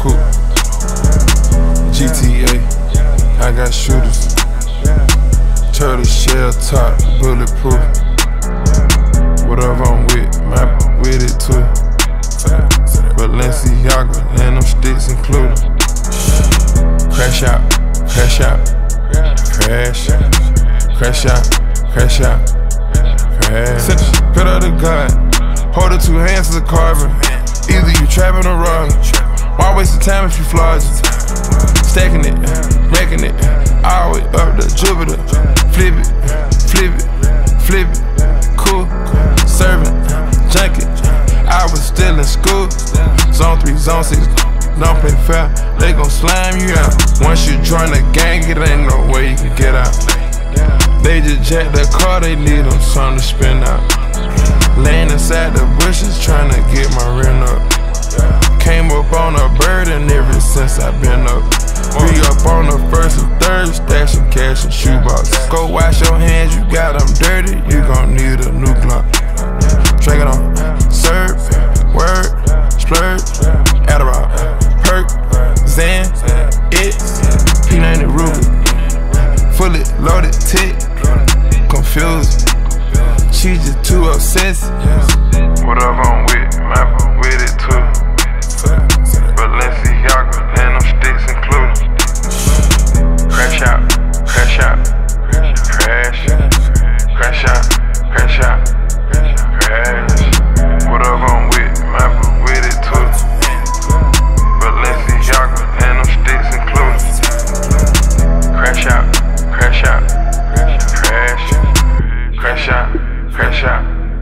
coupe. GTA, I got shooters. Turtle shell top, bulletproof. Whatever I'm with it too. Balenciaga and them sticks included. Crash out, crash out, crash, crash out, crash out, crash. Cut out the God, hold it 2 hands as a carver. Either you trapping or robbing. Why waste the time if you flogging? Stacking it, wrecking it, all the way up to Jupiter. Flip it, flip it, flip it, cool, serving, junkie. I was still in school, zone 3, zone 6, don't play fair, they gon' slime you out. Once you join the gang, it ain't no way you can get out. They just jack the car, they need them something to spin out. Laying inside the bushes, trying to get my rent up. Came up on a bird and ever since I've been up. We up on the 1st and 3rd, stashing cash in shoeboxes. Go wash your hands, you got them dirty, you gon' need a new Glock. Drink it on, serve, word, splurge, Adderall, perk, Zan, it, P90 Ruger, fully loaded tick, confused, she just too obsessed. Whatever I'm with it too. Balenciaga and them sticks included. Crash out, crash out, crash, crash out, crash out, crash. Whatever I'm with it too. Balenciaga and them sticks included. Crash out, crash out, crash, crash out, crash out,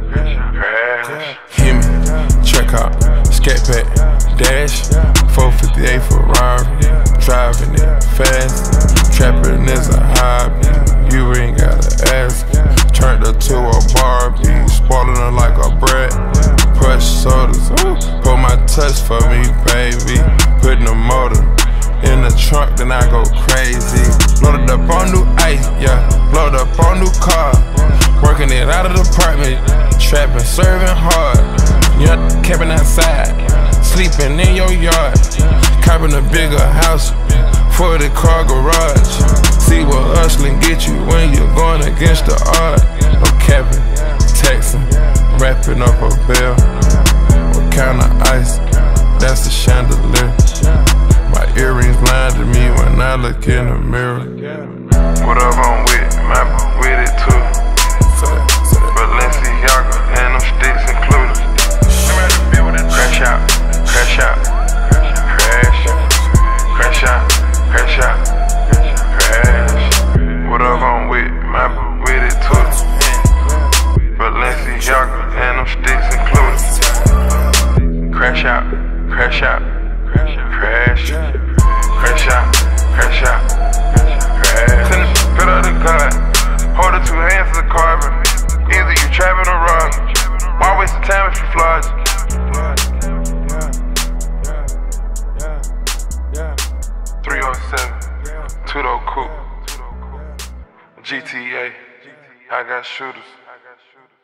crash. Hear me, check out, scat pack, dash, 458 Ferrari, driving it fast. Trapping is a hobby, you ain't gotta ask. Turned her to a Barbie, spoiling her like a brat. Push sodas, put my touch for me, baby. Putting the motor in the trunk, then I go crazy. Loaded up on new ice, yeah, loaded up on new car. Working it out of the apartment, trapping, serving hard. Young camping outside, sleeping in your yard. Copping a bigger house for the car garage. See what hustling get you when you're going against the odds. No capping, texting, wrapping up a bill. What kind of ice? That's a chandelier. My earrings blinded me when I look in the mirror. Whatever I'm with it too. Balenciaga and them sticks included. Crash out, crash out, crash, crash out, crash out, crash. Whatever I'm with it too. Balenciaga and them sticks included. Crash out, crash out, crash, crash out, crash out, crash. Cut out the God, hold it 2 hands as a carver. Either you trapping or robbing. Why waste the time if you flogging? 307, two-door coupe, GTA, I got shooters.